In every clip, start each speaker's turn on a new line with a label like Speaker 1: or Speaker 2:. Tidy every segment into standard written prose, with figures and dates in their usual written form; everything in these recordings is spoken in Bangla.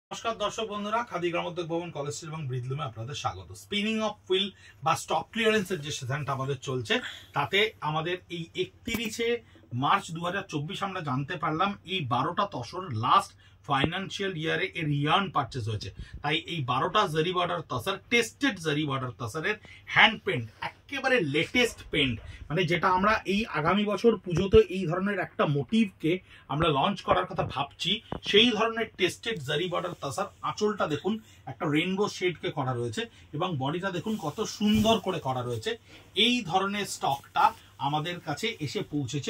Speaker 1: নমস্কার দর্শক বন্ধুরা, খাদি গ্রামোদ্যোগ ভবন কলেজ স্ট্রিট এবং ব্রিদলুমে আপনাদের স্বাগত। স্পিনিং অফ হুইল বা স্টক ক্লিয়ারেন্সের যে সেশনটা আমাদের চলছে, তাতে আমাদের এই 31শে মার্চ 2024 আমরা জানতে পারলাম এই 12টা তসর লাস্ট ফাইন্যান্সিয়াল ইয়ারে এর ইয়ার্ন পারচেজ হয়েছে। তাই এই 12টা zari border tussar, tested zari border তসরের হ্যান্ড পেন্ট, একেবারে লেটেস্ট পেন্ট, মানে যেটা আমরা এই আগামী বছর পুজোতে এই ধরনের একটা মোটিভকে আমরা লঞ্চ করার কথা ভাবছি, সেই ধরনের টেস্টেড জারি বর্ডার তসর। আঁচলটা দেখুন একটা রেইনবো শেডকে করা রয়েছে এবং বডিটা দেখুন কত সুন্দর করে করা রয়েছে। এই ধরনের স্টকটা আমাদের কাছে এসে পৌঁছেছে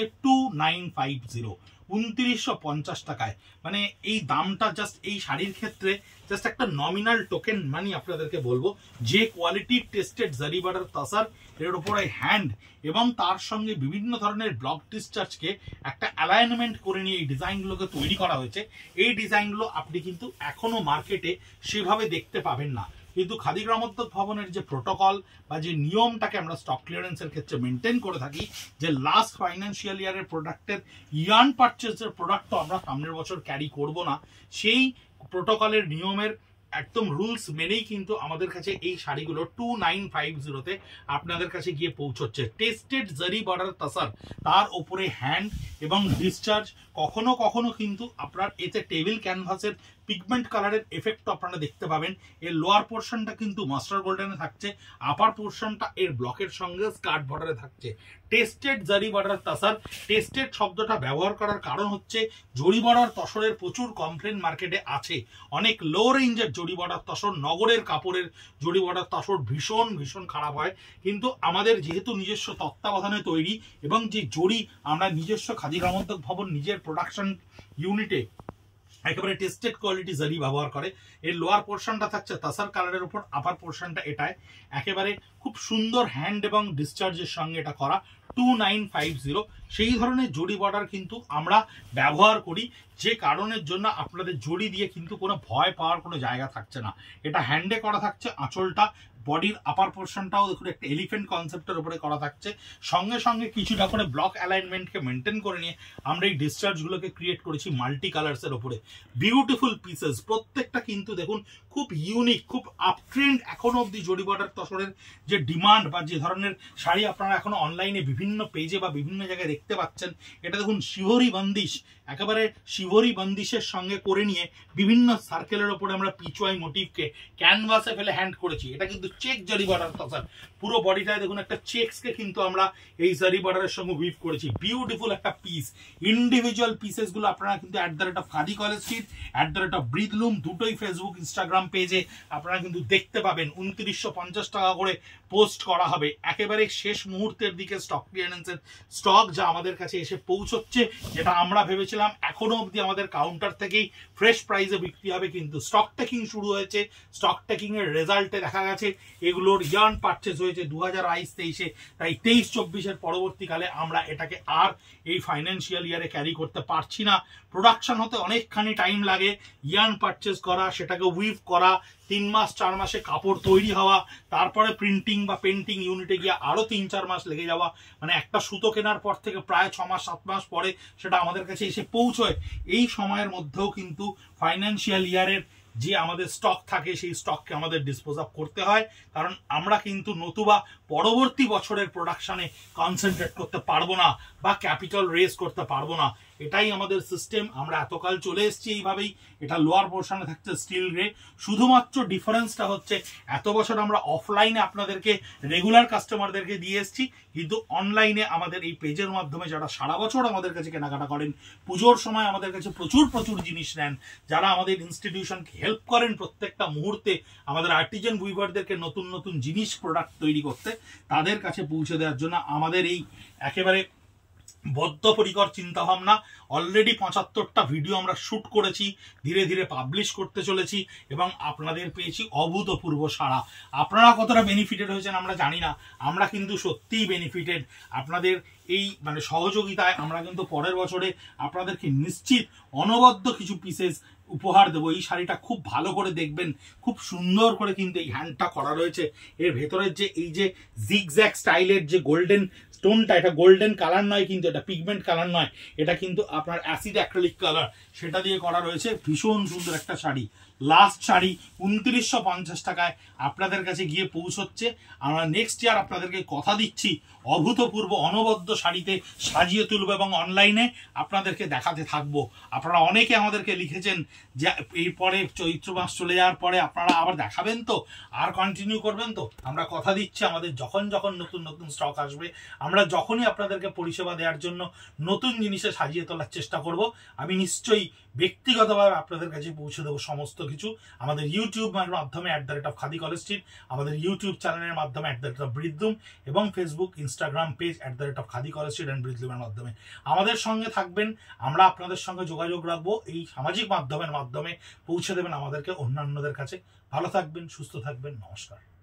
Speaker 1: 2950, 2950 টাকায়। মানে এই দামটা জাস্ট এই শাড়ির ক্ষেত্রে জাস্ট একটা নমিনাল টোকেন মানি আপনাদেরকে বলবো। যে কোয়ালিটির টেস্টেড জারি বর্ডার তসর, এর উপরে হ্যান্ড এবং তার সঙ্গে বিভিন্ন ধরনের ব্লক ডিসচার্জকে একটা অ্যালাইনমেন্ট করে নিয়ে এই ডিজাইনগুলোকে তৈরি করা হয়েছে। এই ডিজাইনগুলো আপনি কিন্তু এখনো মার্কেটে সেভাবে দেখতে পাবেন না, কিন্তু খাদি গ্রামোদ্যোগ ভবনের যে প্রোটোকল বা যে নিয়মটাকে আমরা স্টক ক্লিয়ারেন্সের ক্ষেত্রে মেনটেন করে থাকি, যে লাস্ট ফাইন্যান্সিয়াল ইয়ারের প্রোডাক্টের ইয়ার্ন পারচেজের প্রোডাক্ট তো আমরা সামনের বছর ক্যারি করব না, সেই প্রোটোকলের নিয়মের একদম রুলস মেনেই কিন্তু আমাদের কাছে এই শাড়িগুলো 2950-তে আপনাদের কাছে গিয়ে পৌঁছচ্ছে। টেস্টেড জারি বর্ডার তসর, তার উপরে হ্যান্ড এবং ডিসচার্জ। কখনো কখনো কিন্তু আপনার এতে টেবিল ক্যানভাসের পিগমেন্ট কালারের এফেক্ট আপনারা দেখতে পাবেন। এর লোয়ার পোর্শনটা কিন্তু মাস্টার গোল্ডেনে থাকছে, আপার পোর্শনটা এর ব্লকের সঙ্গে স্কার্ট বর্ডারে থাকছে। Tested zari border tussar, tested শব্দটা ব্যবহার করার কারণ হচ্ছে জরি বর্ডার তসরের প্রচুর কমপ্লেন মার্কেটে আছে। অনেক লো রেঞ্জের জরি বর্ডার তসর, নগরের কাপড়ের জরি বর্ডার তসর ভীষণ ভীষণ খারাপ হয়, কিন্তু আমাদের যেহেতু নিজস্ব তত্ত্বাবধানে তৈরি এবং যে জরি আমরা নিজস্ব খাদি গ্রামোদ্যোগ ভবন নিজের প্রোডাকশন ইউনিটে একেবারে টেস্টেড কোয়ালিটি জারি ব্যবহার করে। এর লোয়ার পোর্শনটা থাকছে তাসার কালারের উপর, আপার পোর্শনটা এটায় একেবারে খুব সুন্দর হ্যান্ড এবং ডিসচার্জের সঙ্গে এটা করা 2950। সেই ধরনের জরি বর্ডার কিন্তু আমরা ব্যবহার করি, যে কারণের জন্য আপনাদের জরি দিয়ে কিন্তু কোনো ভয় পাওয়ার কোনো জায়গা থাকছে না। এটা হ্যান্ডে করা থাকছে, আঁচলটা বডির আপার পোর্শনটাও দেখুন একটা এলিফেন্ট কনসেপ্টের উপরে করা থাকছে। সঙ্গে সঙ্গে কিছুটা করে ব্লক অ্যালাইনমেন্টকে মেনটেন করে নিয়ে আমরা এই ডিসচার্জগুলোকে ক্রিয়েট করেছি মাল্টি কালার্সের উপরে। বিউটিফুল পিসেস প্রত্যেকটা কিন্তু দেখুন খুব ইউনিক, খুব আপট্রেন্ড। এখনো অব্দি জরি বর্ডার তসরের যে ডিমান্ড বা যে ধরনের শাড়ি আপনারা এখনো অনলাইনে বিভিন্ন পেজে বা বিভিন্ন জায়গায় দেখতে পাচ্ছেন, এটা দেখুন শিহরি বন্দিশ, একেবারে শিহরি বন্দিশের সঙ্গে করে নিয়ে বিভিন্ন সার্কেলের ওপরে আমরা পিচওয়াই মোটিভকে ক্যানভাসে ফেলে হ্যান্ড করেছি। এটা কিন্তু চেক জারি বর্ডার তসর, পুরো বডিটায় দেখুন একটা চেকসকে কিন্তু আমরা এই জারি বর্ডারের সঙ্গে উইভ করেছি। বিউটিফুল একটা পিস। ইন্ডিভিজুয়াল পিসেস গুলো আপনারা কিন্তু @খাদি কলেজ স্ট্রিট, @ব্রিদলুম, দুটোই ফেসবুক ইনস্টাগ্রাম পেজে আপনারা কিন্তু দেখতে পাবেন। 2950 টাকা করে পোস্ট করা হবে। একেবারে শেষ মুহূর্তের দিকে স্টক ক্লিয়ারেন্সের স্টক যা আমাদের কাছে এসে পৌঁছচ্ছে, যেটা আমরা ভেবেছিলাম এখনো অবধি আমাদের কাউন্টার থেকেই ফ্রেশ প্রাইসে বিক্রি হবে, কিন্তু স্টক টেকিং শুরু হয়েছে। স্টক টেকিং এর রেজাল্টে দেখা গেছে এগুলোর ইয়ার্ন পারচেজ হয়েছে 2022-23-এ, তাই 23-24-এর পরবর্তীকালে আমরা এটাকে আর এই ফাইন্যান্সিয়াল ইয়ারে ক্যারি করতে পারছি না। প্রোডাকশন হতে অনেকখানি টাইম লাগে, ইয়ার্ন পারচেজ করা, সেটাকে উইভ করা, 3 মাস 4 মাসে কাপড় তৈরি হওয়া, তারপরে প্রিন্টিং বা পেন্টিং ইউনিটে গিয়ে আরো 3-4 মাস লেগে যাওয়া। মানে একটা সুতো কেনার পর থেকে প্রায় 6 মাস 7 মাস পরে সেটা আমাদের কাছে এসে পৌঁছয়। এই সময়ের মধ্যেও কিন্তু ফাইন্যান্সিয়াল ইয়ারের যে আমাদের স্টক থাকে সেই স্টককে আমাদের ডিসপোজ অফ করতে হয়, কারণ আমরা কিন্তু নতুবা পরবর্তী বছরের প্রোডাকশনে কনসেন্ট্রেট করতে পারবো না বা ক্যাপিটাল রেজ করতে পারবো না। এটাই আমাদের সিস্টেম। আমরা এতকাল চলে এসেছি এইভাবেই। এটা লোয়ার পোর্শনে থাকছে স্টিল গ্রে। শুধুমাত্র ডিফারেন্সটা হচ্ছে এত বছর আমরা অফলাইনে আপনাদেরকে রেগুলার কাস্টমারদেরকে দিয়ে এসেছি, কিন্তু অনলাইনে আমাদের এই পেজের মাধ্যমে যারা সারা বছর আমাদের কাছে কেনাকাটা করেন, পুজোর সময় আমাদের কাছে প্রচুর প্রচুর জিনিস নেন, যারা আমাদের ইনস্টিটিউশনকে হেল্প করেন প্রত্যেকটা মুহূর্তে আমাদের আর্টিজান উইভারদেরকে নতুন নতুন জিনিস প্রোডাক্ট তৈরি করতে, তাদের কাছে পৌঁছে দেওয়ার জন্য আমাদের এই একেবারে বদ্ধপরিকর চিন্তা ভাবনা। অলরেডি 75টা ভিডিও আমরা শুট করেছি, ধীরে ধীরে পাবলিশ করতে চলেছি এবং আপনাদের পেয়েছি অভূতপূর্ব সাড়া। আপনারা কতটা বেনিফিটেড হয়েছেন আমরা জানি না, আমরা কিন্তু সত্যিই বেনিফিটেড। আপনাদের এই মানে সহযোগিতায় আমরা কিন্তু পরের বছরে আপনাদেরকে নিশ্চিত অনবদ্য কিছু পিসেস উপহার দেবো। এই শাড়িটা খুব ভালো করে দেখবেন, খুব সুন্দর করে কিন্তু এই হ্যান্ডটা করা রয়েছে। এর ভেতরের যে এই যে জিগজ্যাগ স্টাইলের যে গোল্ডেন স্টোনটা, এটা গোল্ডেন কালার নয়, কিন্তু এটা পিগমেন্ট কালার নয়, এটা কিন্তু আপনার অ্যাসিড অ্যাক্রিলিক কালার, সেটা দিয়ে করা রয়েছে। ভীষণ সুন্দর একটা শাড়ি। লাস্ট শাড়ি 2950 টাকায় আপনাদের কাছে গিয়ে পৌঁছচ্ছে। আমরা নেক্সট ইয়ার আপনাদেরকে কথা দিচ্ছি অভূতপূর্ব অনবদ্য শাড়িতে সাজিয়ে তুলব এবং অনলাইনে আপনাদেরকে দেখাতে থাকবো। আপনারা অনেকে আমাদেরকে লিখেছেন যে এরপরে চৈত্র মাস চলে যাওয়ার পরে আপনারা আবার দেখাবেন তো, আর কন্টিনিউ করবেন তো। আমরা কথা দিচ্ছি আমাদের যখন যখন নতুন নতুন স্টক আসবে, আমরা যখনই আপনাদেরকে পরিষেবা দেওয়ার জন্য নতুন জিনিসে সাজিয়ে তোলার চেষ্টা করব, আমি নিশ্চয়ই ব্যক্তিগতভাবে আপনাদের কাছে পৌঁছে দেবো সমস্ত কিছু। আমাদের ইউটিউবের মাধ্যমে @খাদি কলেজ স্ট্রিট, আমাদের ইউটিউব চ্যানেলের মাধ্যমে @ব্রিদলুম এবং Facebook Instagram page @Khadi College Street and ব্রিদলুমের মাধ্যমে আমাদের সঙ্গে থাকবেন। আমরা আপনাদের সঙ্গে যোগাযোগ রাখবো, এই সামাজিক মাধ্যমের মাধ্যমে পৌঁছে দেবেন আমাদেরকে অন্যান্যদের কাছে। ভালো থাকবেন, সুস্থ থাকবেন, নমস্কার।